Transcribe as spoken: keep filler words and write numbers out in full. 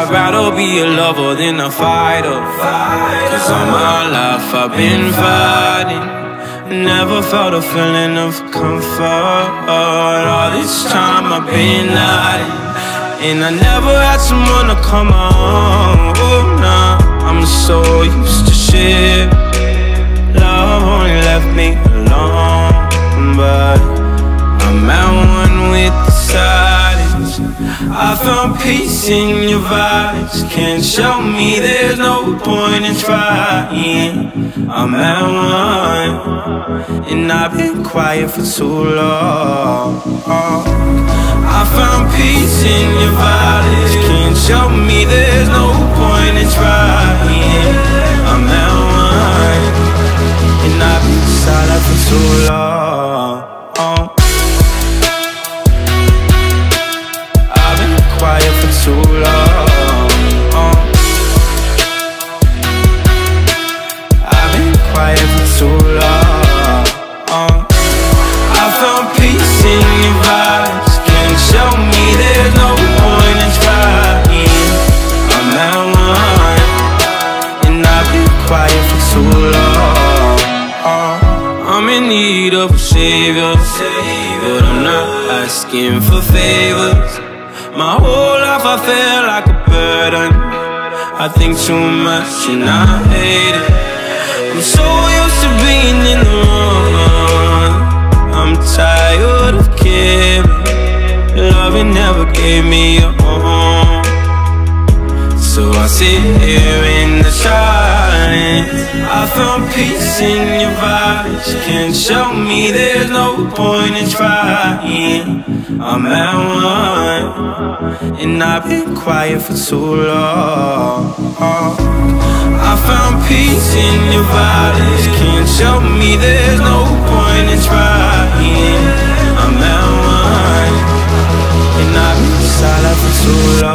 I'd rather be a lover than a fighter, cause all my life I've been fighting. Never felt a feeling of comfort. All this time I've been hiding, and I never had someone to come on. Oh, nah, I'm so used to shit. Love only left me alone, but I'm at one with the silence. I found peace in your vibes. Can't show me there's no point in trying. I'm at one, and I've been quiet for too long. I found peace in your vibes. Can't show me there's no point in trying. I'm at one, and I've been silent for too long. I've been quiet for too long. I've been quiet for too long. I found peace in your vibes. Can't show me there's no point in trying. I'm at one, and I've been quiet for too long. I'm in need of a savior, but I'm not asking for favors. My whole life I feel like a burden. I think too much and I hate it. I'm so used to being in the wrong. I'm tired of caring. Loving never gave me a home, so I sit here in the silence. I found peace in your vibes. Can't show me there's no point in trying. I'm at one, and I've been quiet for too long. I found peace in your vibes. Can't show me there's no point in trying. I'm at one, and I've been silent for too long.